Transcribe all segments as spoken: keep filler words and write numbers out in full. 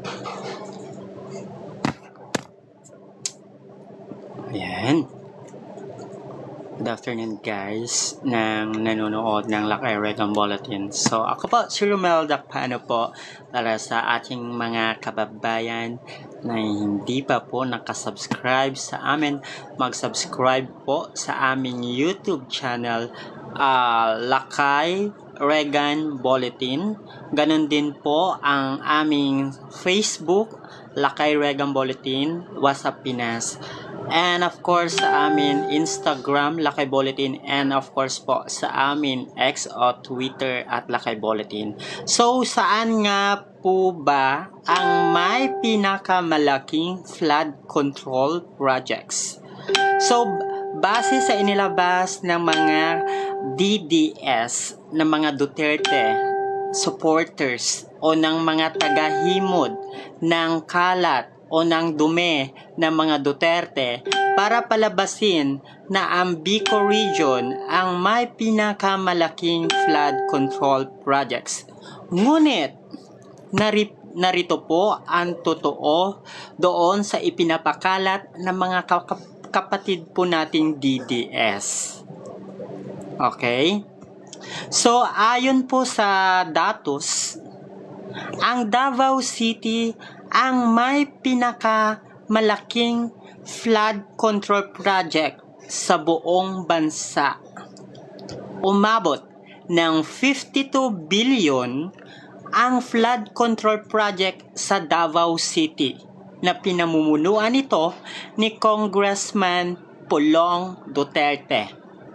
Ayan. Good afternoon guys nang nanonood ng Lakay Regan Bulletin. So ako po si Romel Dakpano po para sa ating mga kababayan na hindi pa po nakasubscribe sa amin. Mag-subscribe po sa aming YouTube channel uh, Lakay Regan Bulletin. Ganon din po ang aming Facebook Lakay Regan Bulletin, WhatsApp Pinas. And of course sa amin Instagram Lakay Bulletin, and of course po sa amin X o Twitter at Lakay Bulletin. So saan nga po ba ang may pinakamalaking flood control projects? So base sa inilabas ng mga D D S ng mga Duterte supporters o ng mga tagahimod ng kalat o ng dumi ng mga Duterte para palabasin na ang Bicol Region ang may pinakamalaking flood control projects. Ngunit, nari, narito po ang totoo doon sa ipinapakalat ng mga kapatid po nating D D S. Okay? So, ayon po sa datos, ang Davao City ang may pinakamalaking flood control project sa buong bansa. Umabot ng fifty-two billion ang flood control project sa Davao City na pinamumunuan ito ni Congressman Pulong Duterte.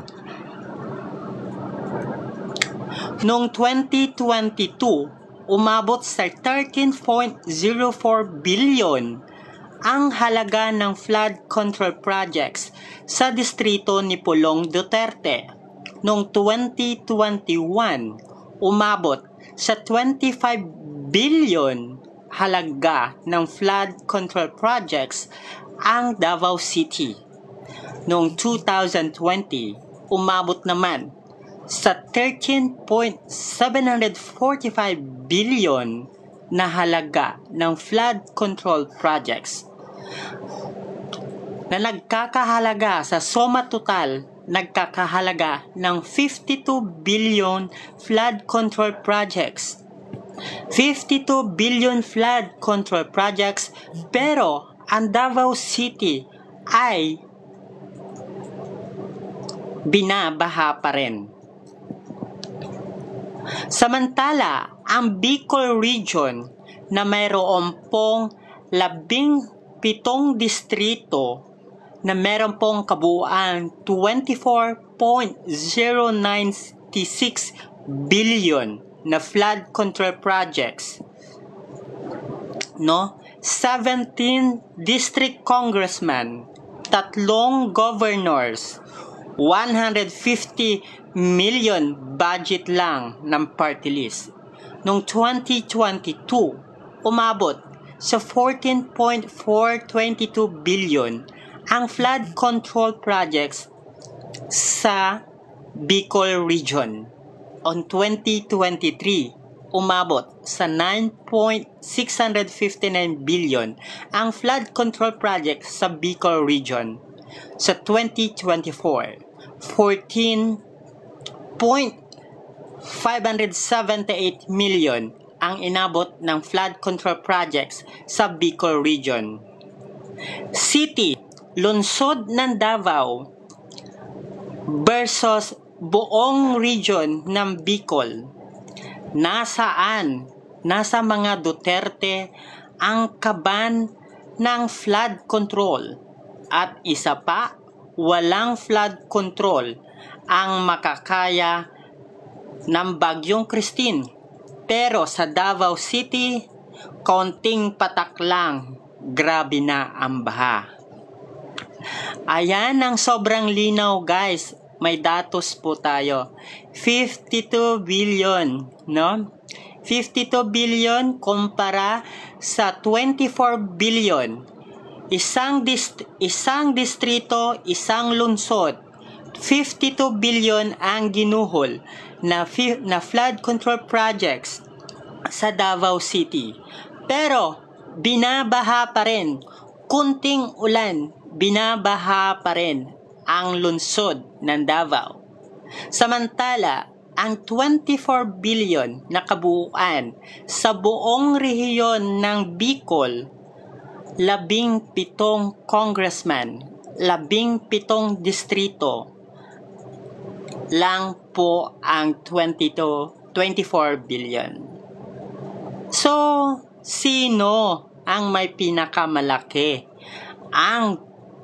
Noong twenty twenty-two, umabot sa thirteen point zero four billion ang halaga ng flood control projects sa distrito ni Pulong Duterte. Noong twenty twenty-one, umabot sa twenty-five billion halaga ng flood control projects ang Davao City. Noong two thousand twenty, umabot naman sa thirteen point seven four five billion na halaga ng flood control projects na nagkakahalaga sa suma total nagkakahalaga ng fifty-two billion flood control projects. fifty-two billion flood control projects, pero ang Davao City ay binabaha pa rin. Samantala, ang Bicol Region na mayroon pong labing pitong distrito na mayroon pong kabuuan twenty-four point zero nine six billion na flood control projects, no? seventeen district congressmen, tatlong governors, one hundred fifty million budget lang ng party list. Noong twenty twenty-two, umabot sa fourteen point four two two billion ang flood control projects sa Bicol Region. On twenty twenty-three, umabot sa nine point six five nine billion ang flood control projects sa Bicol Region. Sa twenty twenty-four, fourteen point five seven eight million ang inabot ng flood control projects sa Bicol Region. City, lungsod ng Davao versus buong region ng Bicol. Nasaan? Nasa mga Duterte ang kaban ng flood control. At isa pa, walang flood control ang makakaya ng Bagyong Christine. Pero sa Davao City, konting patak lang, grabe na ang baha. Ayan ang sobrang linaw guys. May datos po tayo. fifty-two billion, no? fifty-two billion kumpara sa twenty-four billion. Isang dist isang distrito, isang lungsod. fifty-two billion ang ginuhol na, na flood control projects sa Davao City. Pero binabaha pa rin. Kunting ulan, binabaha pa rin ang lungsod ng Davao. Samantala, ang twenty-four billion na kabuuan sa buong rehiyon ng Bicol, labing pitong congressman, labing pitong distrito lang po ang twenty-four billion. So, sino ang may pinakamalaki? Ang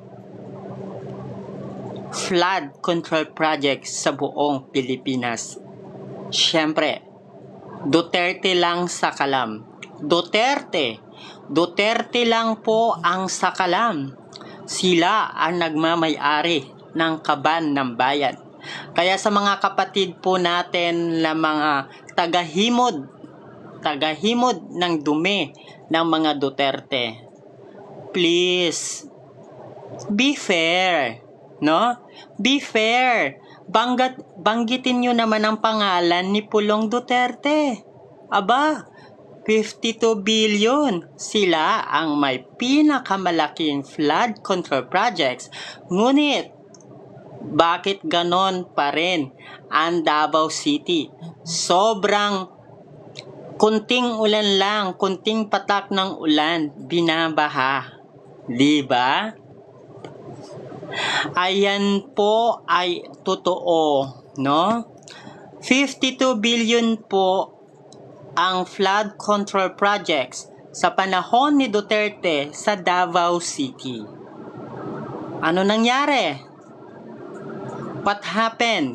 flood control project sa buong Pilipinas. Siyempre, Duterte lang sa kalam. Duterte. Duterte lang po ang sakalam. Sila ang nagmamay-ari ng kaban ng bayan. Kaya sa mga kapatid po natin na mga tagahimod, tagahimod ng dumi ng mga Duterte, please, be fair. No? Be fair. Banggat, banggitin nyo naman ang pangalan ni Pulong Duterte. Aba, fifty-two billion. Sila ang may pinakamalaking flood control projects. Ngunit, bakit ganon pa rin ang Davao City? Sobrang kunting ulan lang, kunting patak ng ulan, binabaha. Diba? Ayan po ay totoo, no? fifty-two billion po ang flood control projects sa panahon ni Duterte sa Davao City. Ano nangyari? What happened?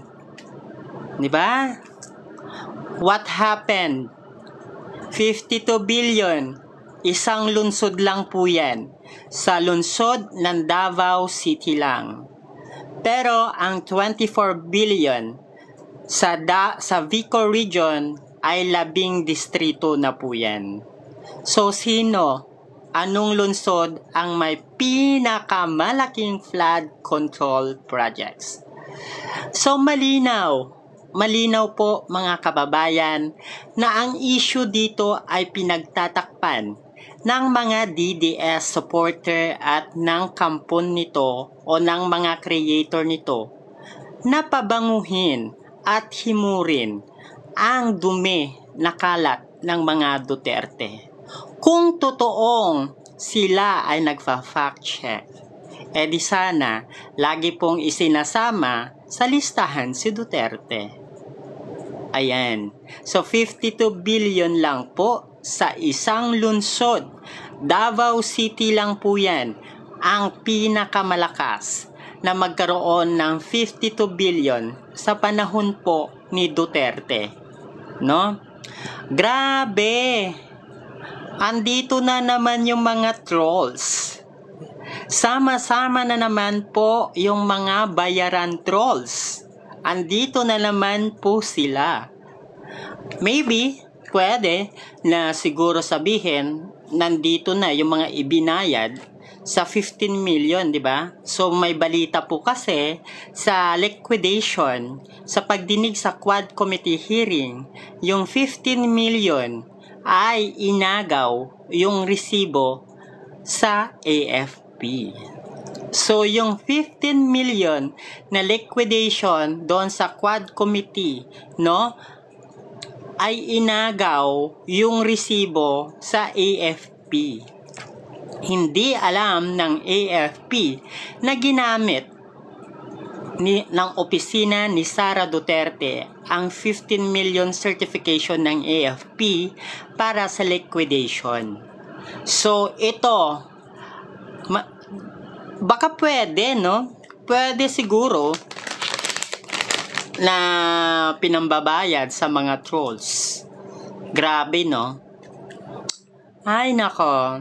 Diba? What happened? fifty-two billion. Isang lungsod lang po yan. Sa lungsod ng Davao City lang. Pero ang twenty-four billion sa, da, sa Bicol region ay labing distrito na po yan. So sino, anong lungsod ang may pinakamalaking flood control projects? So malinaw, malinaw po mga kababayan na ang issue dito ay pinagtatakpan ng mga D D S supporter at ng kampon nito o ng mga creator nito na pabanguhin at himurin ang dumi na kalat ng mga Duterte. Kung totoong sila ay nagfa-fact check, eh di sana lagi pong isinasama sa listahan si Duterte. Ayan. So fifty-two billion lang po sa isang lungsod. Davao City lang po yan ang pinakamalakas na magkaroon ng fifty-two billion sa panahon po ni Duterte. No? Grabe! Andito na naman yung mga trolls. Sama-sama na naman po yung mga bayaran trolls. Andito na naman po sila. Maybe, pwede na siguro sabihin, nandito na yung mga ibinayad sa fifteen million, di ba? So may balita po kasi sa liquidation, sa pagdinig sa Quad Committee hearing, yung fifteen million ay inagaw yung resibo sa A F P. So yung fifteen million na liquidation doon sa Quad Committee, no? Ay inagaw yung resibo sa A F P. Hindi alam ng A F P na ginamit ni, ng opisina ni Sara Duterte ang fifteen million certification ng A F P para sa liquidation. So ito, ma, baka pwede, no? Pwede siguro na pinambabayad sa mga trolls. Grabe, no? Ay, nako.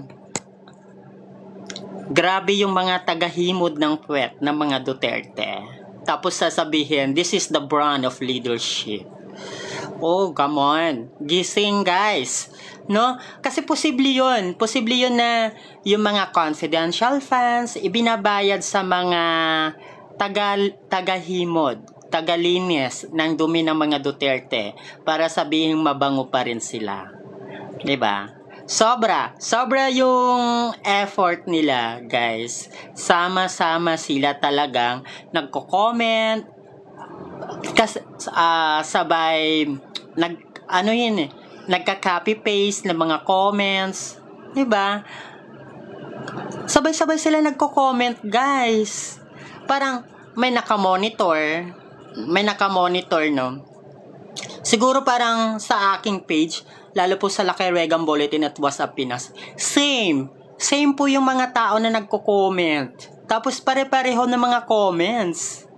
Grabe yung mga tagahimod ng puwet ng mga Duterte. Tapos sasabihin, this is the brand of leadership. Oh, come on. Gising, guys. No? Kasi posible yun. Posible yun na yung mga confidential funds ibinabayad sa mga tagal, tagahimod, tagalinis ng dumi ng mga Duterte para sabihin mabango pa rin sila. Diba? Sobra. Sobra yung effort nila, guys. Sama-sama sila talagang nagko-comment. Kas, uh, sabay, nag, ano yun eh, nagka-copy-paste ng mga comments. Diba? Sabay-sabay sila nagko-comment, guys. Parang may naka-monitor. May naka-monitor, no? Siguro parang sa aking page, lalo po sa Lakay Regan Bulletin at WhatsApp Pinas, same. Same po yung mga tao na nagko-comment. Tapos pare-pareho ng mga comments.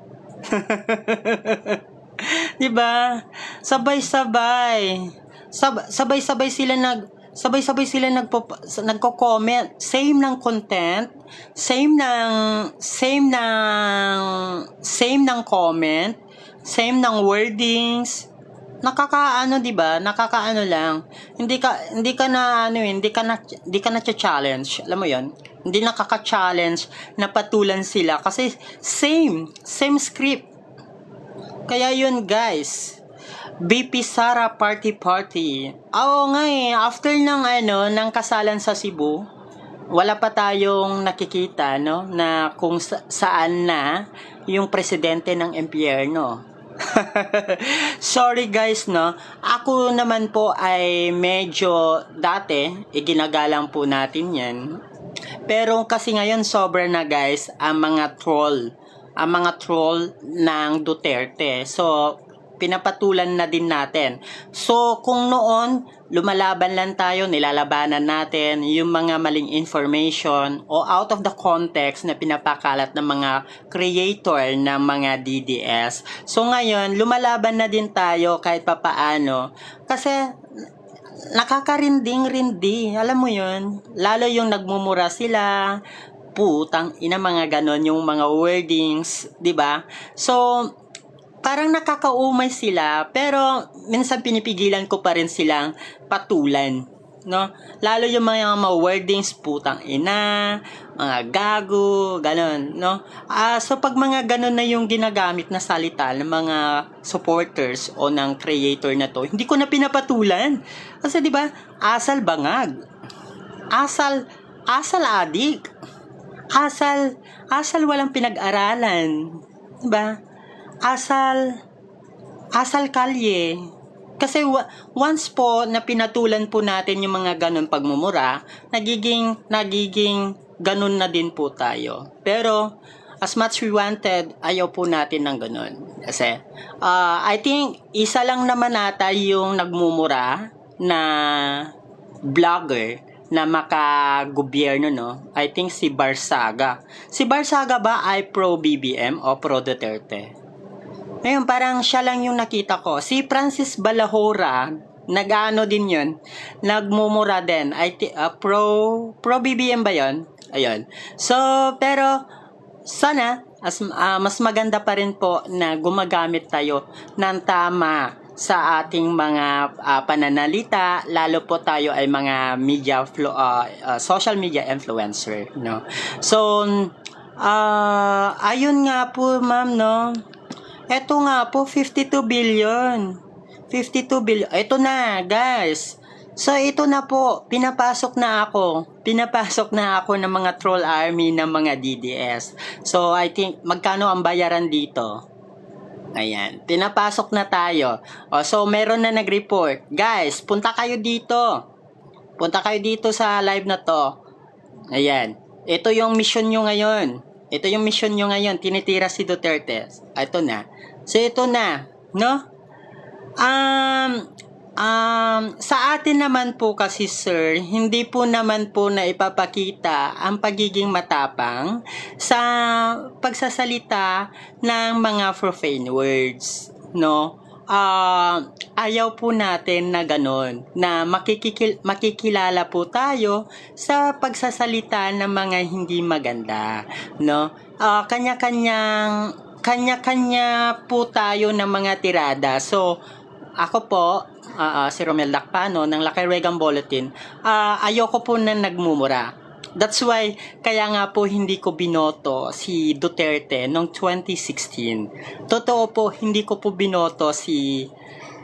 Diba? Sabay-sabay. Sab- sabay-sabay sila nag sabay-sabay sila nagpo nagko-comment, same ng content, same ng same ng same ng comment, same ng wordings. Nakakaano, 'di ba? Nakakaano lang. Hindi ka hindi ka na ano, hindi ka na hindi ka na challenge. Alam mo 'yon? Hindi nakaka-challenge na patulan sila kasi same, same script. Kaya 'yun, guys. B P Sara Party Party. Oo nga eh, after ng ano, ng kasalan sa Cebu, wala pa tayong nakikita, no, na kung sa- saan na yung presidente ng impyerno. Sorry guys, no. Ako naman po ay medyo dati, iginagalang po natin 'yan. Pero kasi ngayon sobra na, guys, ang mga troll, ang mga troll ng Duterte. So pinapatulan na din natin. So, kung noon, lumalaban lang tayo, nilalabanan natin yung mga maling information o out of the context na pinapakalat ng mga creator ng mga D D S. So, ngayon, lumalaban na din tayo kahit papaano. Kasi, nakakarinding-rindi. Alam mo yun? Lalo yung nagmumura sila, putang ina, mga ganon, yung mga wordings, 'di ba? So, parang nakakaumay sila, pero minsan pinipigilan ko pa rin silang patulan, no? Lalo yung mga mga wordings, putang ina, mga gago, ganon, no? Ah, uh, so pag mga ganon na yung ginagamit na salita ng mga supporters o ng creator na to, hindi ko na pinapatulan. Kasi 'di ba? Asal bangag. Asal asal adik. Asal asal walang pinag-aralan. 'Di ba? Asal, asal kalye. Kasi once po na pinatulan po natin yung mga ganun pagmumura, nagiging, nagiging ganun na din po tayo. Pero, as much we wanted, ayaw po natin ng ganun. Kasi, uh, I think, isa lang naman nata yung nagmumura na vlogger na makagobyerno, no? I think si Barsaga. Si Barsaga ba ay pro-B B M o pro-Duterte? Ngayon, parang siya lang yung nakita ko. Si Francis Balahora, nag-ano din yun, nagmumura din. I t- uh, pro, pro B B M ba yun? Ayun. So, pero, sana, as, uh, mas maganda pa rin po na gumagamit tayo ng tama sa ating mga uh, pananalita, lalo po tayo ay mga media, flo- uh, uh, social media influencer, no? So, uh, ayun nga po, ma'am, no? Eto nga po, fifty-two billion. fifty-two billion. Ito na, guys. So, ito na po. Pinapasok na ako. Pinapasok na ako ng mga troll army ng mga D D S. So, I think, magkano ang bayaran dito? Ayan. Pinapasok na tayo. O, so, meron na nag-report. Guys, punta kayo dito. Punta kayo dito sa live na to. Ayan. Ito yung mission nyo ngayon. Ito yung mission nyo ngayon. Tinitira si Duterte. Ito na. So, ito na, no? Um, um, sa atin naman po kasi, sir, hindi po naman po na ipapakita ang pagiging matapang sa pagsasalita ng mga profane words, no? Uh, ayaw po natin na ganon, na makikikil- makikilala po tayo sa pagsasalita ng mga hindi maganda, no? Uh, kanya-kanyang kanya-kanya po tayo ng mga tirada. So, ako po, uh, uh, si Romel Dakpano ng Lakay Regan Bulletin, uh, ayoko po na nagmumura. That's why, kaya nga po hindi ko binoto si Duterte noong twenty sixteen. Totoo po, hindi ko po binoto si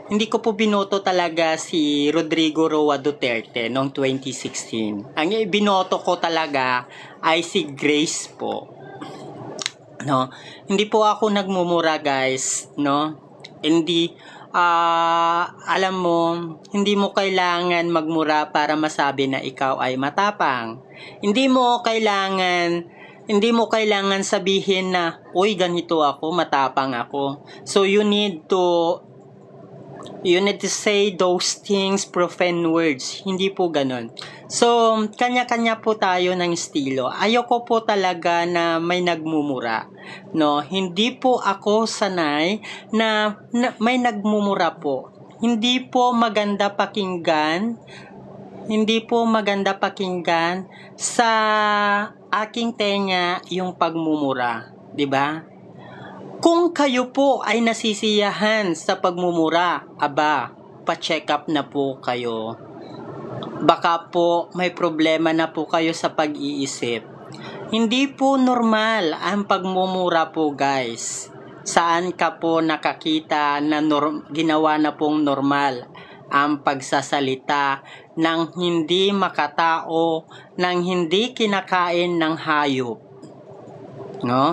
hindi ko po binoto talaga si Rodrigo Roa Duterte noong twenty sixteen. Ang binoto ko talaga ay si Grace po. No, hindi po ako nagmumura, guys, no? Hindi uh, alam mo, hindi mo kailangan magmura para masabi na ikaw ay matapang. Hindi mo kailangan hindi mo kailangan sabihin na, uy, ganito ako, matapang ako. So you need to You need to say those things, profane words. Hindi po ganun. So, kanya-kanya po tayo ng estilo. Ayoko po talaga na may nagmumura. No, hindi po ako sanay na, na may nagmumura po. Hindi po maganda pakinggan. Hindi po maganda pakinggan sa aking tenga yung pagmumura. 'Di ba? Kung kayo po ay nasisiyahan sa pagmumura, aba, pa-check up na po kayo. Baka po may problema na po kayo sa pag-iisip. Hindi po normal ang pagmumura po, guys. Saan ka po nakakita na norm- ginawa na pong normal ang pagsasalita ng hindi makatao, ng hindi kinakain ng hayop? No?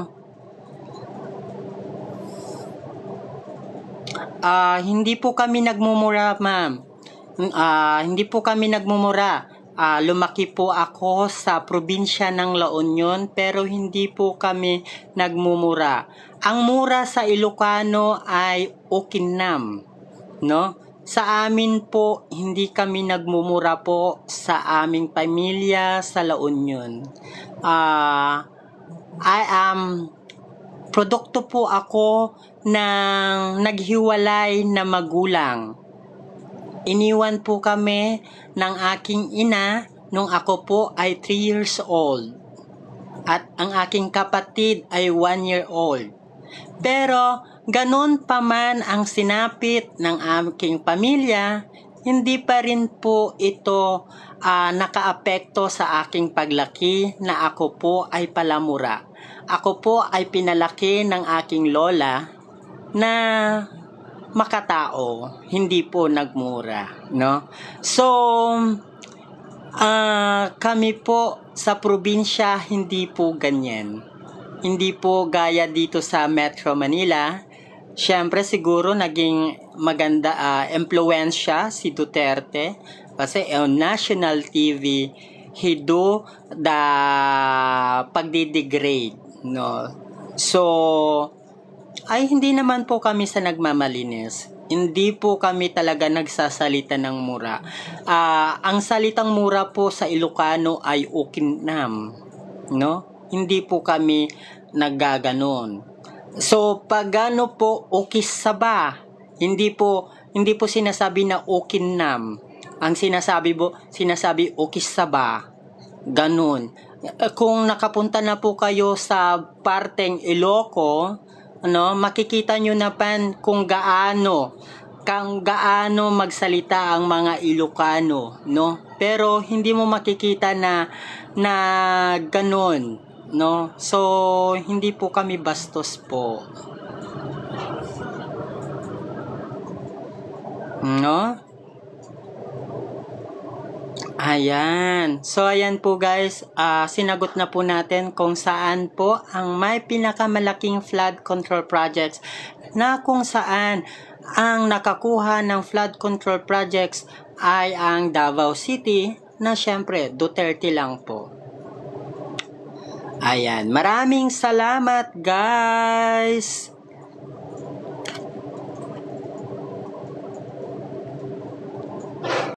Uh, hindi po kami nagmumura, ma'am. Uh, hindi po kami nagmumura. Uh, lumaki po ako sa probinsya ng La Union, pero hindi po kami nagmumura. Ang mura sa Ilocano ay Okinam, no? Sa amin po, hindi kami nagmumura po sa aming pamilya sa La Union. Uh, I am produkto po ako ng naghiwalay na magulang. Iniwan po kami ng aking ina nung ako po ay three years old. At ang aking kapatid ay one year old. Pero ganon pa man ang sinapit ng aking pamilya, hindi pa rin po ito uh, nakaapekto sa aking paglaki na ako po ay palamura. Ako po ay pinalaki ng aking lola na makatao, hindi po nagmura, no? So, uh, kami po sa probinsya, hindi po ganyan. Hindi po gaya dito sa Metro Manila. Siyempre, siguro naging maganda, uh, impluwensya si Duterte kasi on national T V, he do the pagdidegrade, no? So, ay hindi naman po kami sa nagmamalinis. Hindi po kami talaga nagsasalita ng mura. Uh, ang salitang mura po sa Ilocano ay Okinam, no? Hindi po kami naggaganon. So, pagano po Okisaba, hindi po hindi po sinasabi na Okinam. Ang sinasabi po, sinasabi Okisaba. Ganun. Kung nakapunta na po kayo sa parteng Iloco, ano, makikita nyo na pan kung gaano kung gaano magsalita ang mga Ilocano, no? Pero hindi mo makikita na na ganun, no? So hindi po kami bastos po, no? Ayan. So, ayan po guys. Uh, sinagot na po natin kung saan po ang may pinakamalaking flood control projects na kung saan ang nakakuha ng flood control projects ay ang Davao City na syempre Duterte lang po. Ayan. Maraming salamat guys.